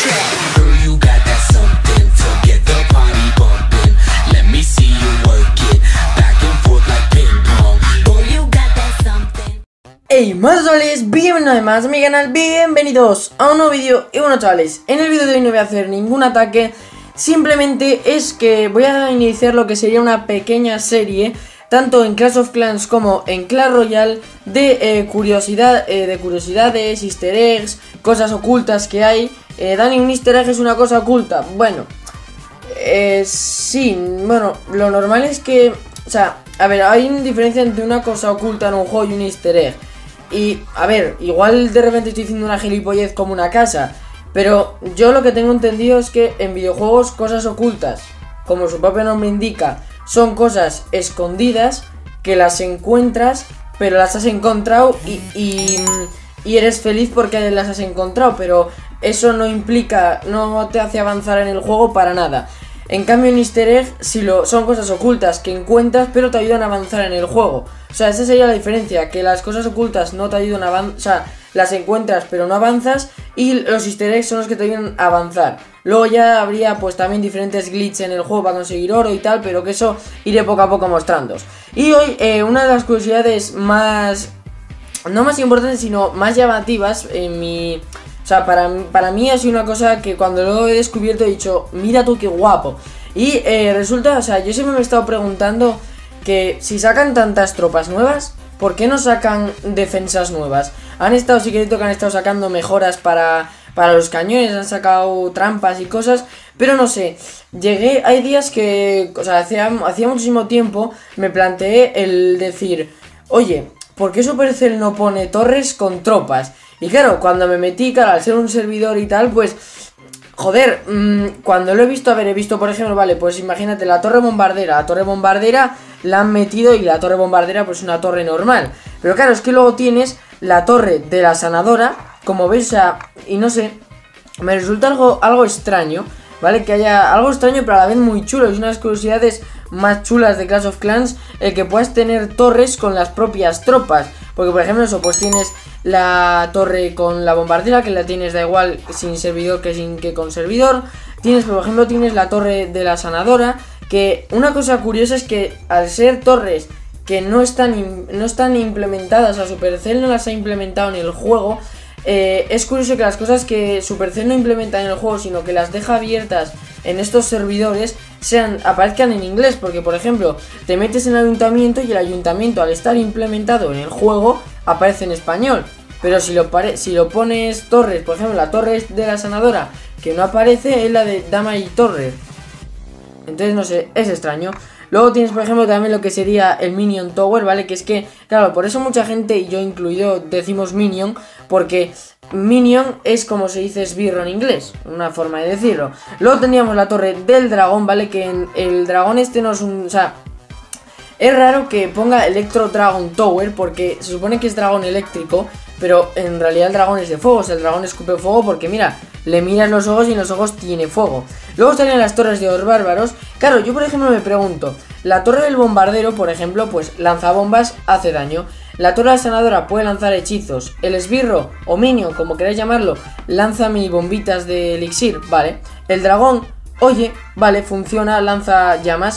Girl, you got that something to get the party bumping. Let me see you work it, back and forth like ping pong. Girl, you got that something. Hey, más chavales, bienvenidos además a mi canal, bienvenidos a un nuevo vídeo. Y bueno chavales, en el vídeo de hoy no voy a hacer ningún ataque, simplemente es que voy a iniciar lo que sería una pequeña serie, tanto en Clash of Clans como en Clash Royale, de curiosidades, easter eggs, cosas ocultas que hay. Dani, un easter egg es una cosa oculta. Bueno, sí, bueno, lo normal es que, o sea, a ver, hay una diferencia entre una cosa oculta en un juego y un easter egg. Y, a ver, igual de repente estoy diciendo una gilipollez como una casa, pero yo lo que tengo entendido es que en videojuegos cosas ocultas, como su propio nombre indica, son cosas escondidas que las encuentras, pero las has encontrado y eres feliz porque las has encontrado, pero eso no implica, no te hace avanzar en el juego para nada. En cambio un easter egg son cosas ocultas que encuentras pero te ayudan a avanzar en el juego. O sea, esa sería la diferencia, que las cosas ocultas no te ayudan a avanzar, o sea, las encuentras pero no avanzas, y los easter eggs son los que te ayudan a avanzar. Luego ya habría pues también diferentes glitches en el juego para conseguir oro y tal, pero que eso iré poco a poco mostrándoos. Y hoy una de las curiosidades más, no más importantes sino más llamativas en mi... O sea, para mí ha sido una cosa que cuando lo he descubierto he dicho, mira tú qué guapo. Y resulta, o sea, yo siempre me he estado preguntando que si sacan tantas tropas nuevas, ¿por qué no sacan defensas nuevas? Sí que han estado sacando mejoras para los cañones, han sacado trampas y cosas, pero no sé, hay días que, o sea, hacía muchísimo tiempo me planteé el decir, oye, ¿por qué Supercell no pone torres con tropas? Y claro, cuando me metí, claro, al ser un servidor y tal, pues, joder, cuando lo he visto, he visto, por ejemplo, vale, pues imagínate la torre bombardera la han metido y la torre bombardera pues una torre normal. Pero claro, es que luego tienes la torre de la sanadora, como veis, o sea, y no sé, me resulta algo extraño, ¿vale? Que haya algo extraño pero a la vez muy chulo. Es una de las curiosidades más chulas de Clash of Clans, el que puedas tener torres con las propias tropas. Porque por ejemplo eso, pues tienes la torre con la bombardera, que la tienes da igual sin servidor que con servidor. Tienes, por ejemplo, tienes la torre de la sanadora, que una cosa curiosa es que al ser torres que no están implementadas, o sea, Supercell no las ha implementado en el juego, es curioso que las cosas que Supercell no implementa en el juego, sino que las deja abiertas en estos servidores, aparezcan en inglés. Porque por ejemplo, te metes en el ayuntamiento y el ayuntamiento, al estar implementado en el juego, aparece en español. Pero si lo pones torres, por ejemplo, la torre de la sanadora que no aparece es la de Dama y Torre. Entonces no sé, es extraño. Luego tienes por ejemplo también lo que sería el Minion Tower, ¿vale? Que es que, claro, por eso mucha gente, y yo incluido, decimos Minion, porque Minion es como se dice esbirro en inglés, una forma de decirlo. Luego tendríamos la torre del dragón, ¿vale? Que el dragón este no es un... O sea, es raro que ponga Electro Dragon Tower, porque se supone que es dragón eléctrico, pero en realidad el dragón es de fuego. O sea, el dragón escupe fuego porque mira, le miras los ojos y en los ojos tiene fuego. Luego salen las torres de los bárbaros. Claro, yo por ejemplo me pregunto, la torre del bombardero, por ejemplo, pues lanza bombas, hace daño. La torre de la sanadora puede lanzar hechizos. El esbirro o minion, como queráis llamarlo, lanza mini bombitas de elixir, vale. El dragón, oye, vale, funciona, lanza llamas.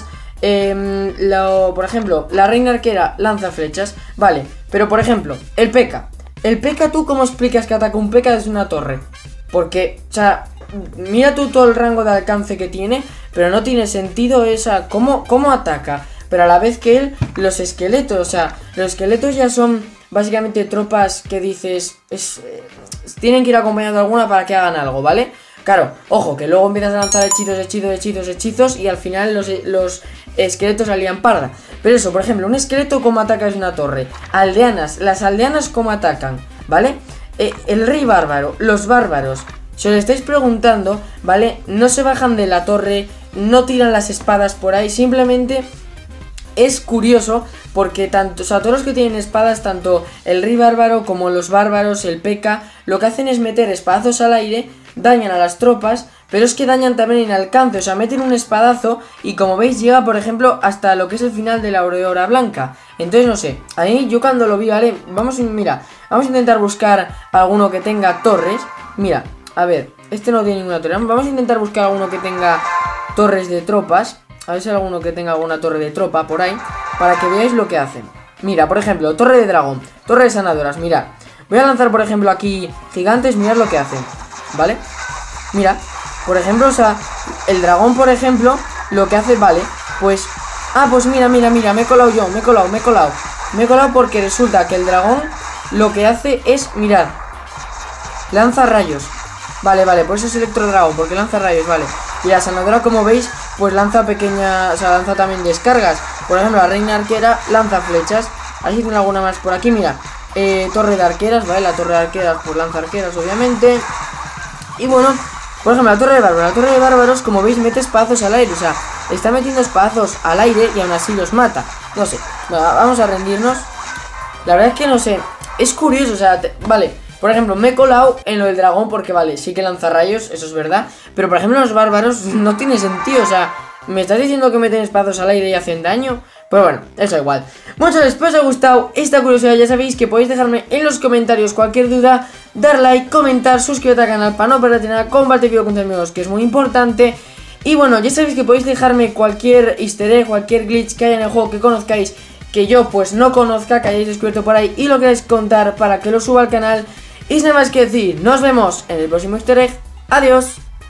Por ejemplo, la reina arquera lanza flechas, vale. Pero por ejemplo, el P.E.K.K.A. El P.E.K.K.A, ¿tú cómo explicas que ataca un P.E.K.K.A desde una torre? Porque, o sea, mira tú todo el rango de alcance que tiene, pero no tiene sentido cómo ataca. Pero a la vez que los esqueletos, o sea, los esqueletos ya son básicamente tropas que dices, tienen que ir acompañando alguna para que hagan algo, ¿vale? Claro, ojo, que luego empiezas a lanzar hechizos y al final los esqueletos salían parda. Pero eso, por ejemplo, un esqueleto ¿cómo ataca desde una torre? Aldeanas, las aldeanas ¿cómo atacan? ¿Vale? El rey bárbaro, los bárbaros, si os estáis preguntando, ¿vale? No se bajan de la torre, no tiran las espadas por ahí, simplemente es curioso porque tanto, o sea, todos los que tienen espadas, tanto el rey bárbaro como los bárbaros, el P.E.K.K.A, lo que hacen es meter espadazos al aire, dañan a las tropas, pero es que dañan también en alcance, o sea, meten un espadazo y como veis llega, por ejemplo, hasta lo que es el final de la aureola blanca. Entonces, no sé, ahí yo cuando lo vi, ¿vale? Vamos a intentar buscar alguno que tenga torres. Mira, A ver, este no tiene ninguna torre. Vamos a intentar buscar alguno que tenga torres de tropas. A ver si hay alguno que tenga alguna torre de tropa por ahí, para que veáis lo que hacen. Mira, por ejemplo, torre de dragón, torre de sanadoras, mirad. Voy a lanzar, por ejemplo, aquí gigantes, mirad lo que hacen, ¿vale? Mira, por ejemplo, o sea, el dragón, por ejemplo, lo que hace, vale, pues... Ah, pues mira, me he colado yo, me he colado porque resulta que el dragón lo que hace es, mirad, lanza rayos. Vale, por eso es electrodragón, porque lanza rayos, vale. Y la sanadora, como veis, pues lanza pequeñas, o sea, lanza también descargas. Por ejemplo, la reina arquera lanza flechas. Así tiene alguna más por aquí, mira. Torre de arqueras, ¿vale? La torre de arqueras, pues lanza arqueras, obviamente. Y bueno, por ejemplo, la torre de bárbaros. La torre de bárbaros, como veis, mete espadazos al aire. O sea, está metiendo espadazos al aire y aún así los mata. No sé, vamos a rendirnos. La verdad es que no sé, es curioso, o sea, vale. Por ejemplo, me he colado en lo del dragón porque, vale, sí que lanza rayos, eso es verdad. Pero, por ejemplo, los bárbaros no tiene sentido, o sea, ¿me estás diciendo que meten espadazos al aire y hacen daño? Pues bueno, eso igual. Bueno, chavales, pues os ha gustado esta curiosidad, ya sabéis que podéis dejarme en los comentarios cualquier duda, dar like, comentar, suscribiros al canal para no perderte nada, compartir vídeo con tus amigos, que es muy importante. Y bueno, ya sabéis que podéis dejarme cualquier easter egg, cualquier glitch que haya en el juego que conozcáis, que yo pues no conozca, que hayáis descubierto por ahí y lo queráis contar para que lo suba al canal. Y sin nada más que decir, nos vemos en el próximo easter egg. Adiós.